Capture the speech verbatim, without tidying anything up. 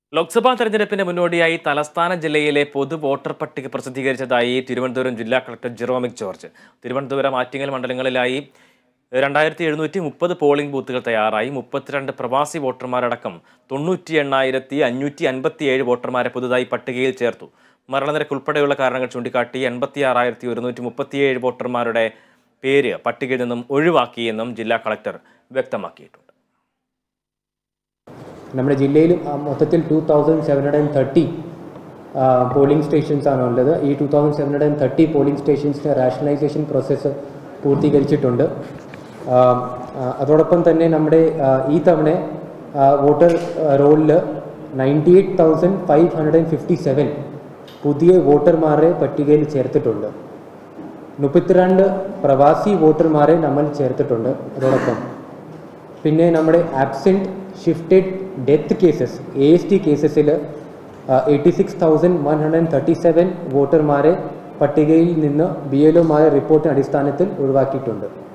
ലോക്സഭാ തെരഞ്ഞെടുപ്പിന് മുന്നോടിയായി തലസ്ഥാന ജില്ലയിലെ പൊതു വോട്ടർ പട്ടിക പ്രസിദ്ധീകരിച്ചതായി തിരുവനന്തപുരം ജില്ലാ കളക്ടർ ജെറോമിക് ജോർജ്. തിരുവനന്തപുരം ആറ്റിങ്ങൽ മണ്ഡലങ്ങളിലായി രണ്ടായിരത്തി എഴുന്നൂറ്റി മുപ്പത് പോളിംഗ് ബൂത്തുകൾ തയ്യാറായി. മുപ്പത്തിരണ്ട് പ്രവാസി വോട്ടർമാരടക്കം തൊണ്ണൂറ്റി എണ്ണായിരത്തി അഞ്ഞൂറ്റി അൻപത്തി ഏഴ് വോട്ടർമാരെ പുതുതായി പട്ടികയിൽ ചേർത്തു. മരണനിരക്ക് ഉൾപ്പെടെയുള്ള കാരണങ്ങൾ ചൂണ്ടിക്കാട്ടി എൺപത്തി ആറായിരത്തി ഒരുന്നൂറ്റി മുപ്പത്തിയേഴ് വോട്ടർമാരുടെ പേര് പട്ടികയിൽ നിന്നും ഒഴിവാക്കിയെന്നും ജില്ലാ കളക്ടർ വ്യക്തമാക്കിയിട്ടുണ്ട്. നമ്മുടെ ജില്ലയിൽ മൊത്തത്തിൽ two thousand seven hundred thirty polling stations ആണുള്ളത്. ഈ two thousand seven hundred thirty polling സ്റ്റേഷൻസിൻ്റെ റാഷണലൈസേഷൻ പ്രോസസ്സ് പൂർത്തീകരിച്ചിട്ടുണ്ട്. അതോടൊപ്പം തന്നെ നമ്മുടെ ഈ തവണ വോട്ടർ റോളിൽ ninety eight thousand five hundred fifty seven പുതിയ വോട്ടർമാരെ പട്ടികയിൽ ചേർത്തിട്ടുണ്ട്. മുപ്പത്തിരണ്ട് പ്രവാസി വോട്ടർമാരെ നമ്മൾ ചേർത്തിട്ടുണ്ട്. അതോടൊപ്പം പിന്നെ നമ്മുടെ absent shifted death cases A S T കേസസിൽ eighty six thousand one hundred thirty seven വോട്ടർമാരെ പട്ടികയിൽ നിന്ന് ബി എൽ ഒമാരെ റിപ്പോർട്ടിന് അടിസ്ഥാനത്തിൽ ഒഴിവാക്കിയിട്ടുണ്ട്.